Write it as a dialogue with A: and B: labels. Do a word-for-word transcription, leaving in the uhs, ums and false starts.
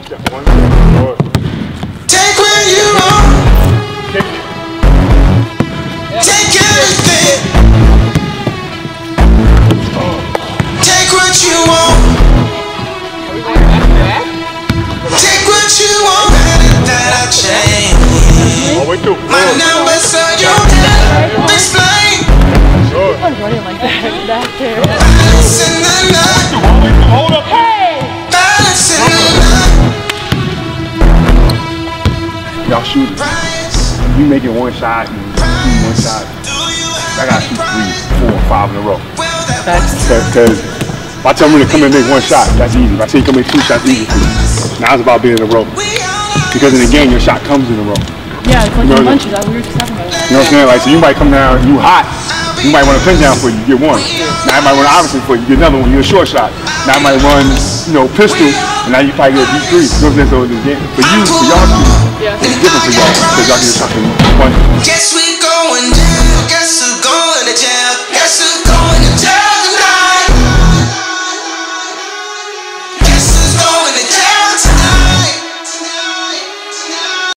A: One step, one step.
B: Take what you want. Take everything. Take what you want. Take what you want. That I change. My numbers so you can explain.
C: I was running like that. That too.
B: Balance in the night.
A: Hold up.
C: Hey!
B: Balance in the night.
A: Y'all shooting. You making one shot and shoot one shot. I gotta shoot three, four, five in a row. Because if I tell them to come and make one shot, that's easy. If I say you come make two shots, easy for you. Now it's about being in a row. Because in the game, your shot comes in a row.
C: Yeah, it's like
A: you know,
C: a bunch of that. We were just talking about it.
A: You know what I'm saying? Like, so you might come down, you hot. You might want to pin down for you, you get one. Now I might run obviously for you, you get another one, you're a short shot. Now I might run, you know, pistol, and now you probably get a deep three. You know what I'm saying? So this game, for you, for y'all two, yeah. It's different for y'all, because y'all can just shot in one.